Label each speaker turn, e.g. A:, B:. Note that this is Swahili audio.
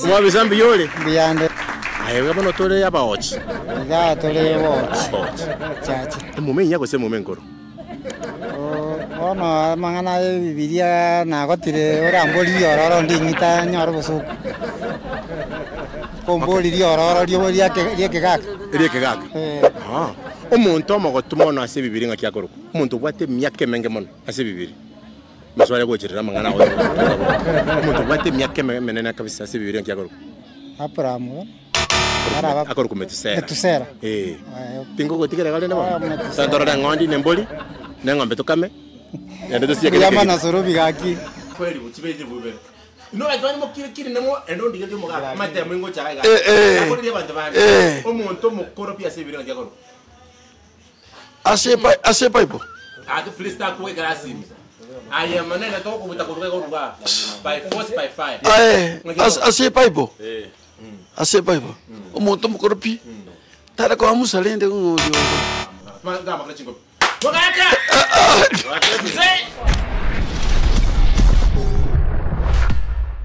A: Mwa bizambi yole.
B: Biyande.
A: Ayo ngabona tole yaba ochi.
B: Ya tole ochi. Chachi.
A: Mume nyako se mume nkoro.
B: Ono mangana bibiria na gotire oramboli ororo ndingita nyoro busuku. Komboli ororo rioboria kegaka.
A: Kegaka. Ah. Omuntu omogotuma ono ase bibiri ngaki akoro. Omuntu bwate myake menge mono ase bibiri. Maswali gochirira mangana oyo. Omuntu bwate myake menene kabisa ase bibiri ngaki akoro.
B: Abraham.
A: Akoro kumetusera.
B: Metusera.
A: Tingo gotigere gale ndabo. Sandora ngondi nemboli. Nengombe tukame. Endo tosiye
B: kile. Yama na soro bigaki.
A: Kweli buchibeje bubere. No atwani mo kiri nemo endo ndige mo ga mate mo ngo chaga. Akoro de bantu bandi. Omuntu mukoro pia ase bibiri ngaki akoro.
C: Ase paipo.
A: Atu freestyle kwa grasi. Aya manene to ko buta ko ruga by force by fire.
C: Ase paipo. Ase paipo. Omuntu mukoro pi. Tara ko amusalende ngo.
A: Manga makachingo. Mogaka.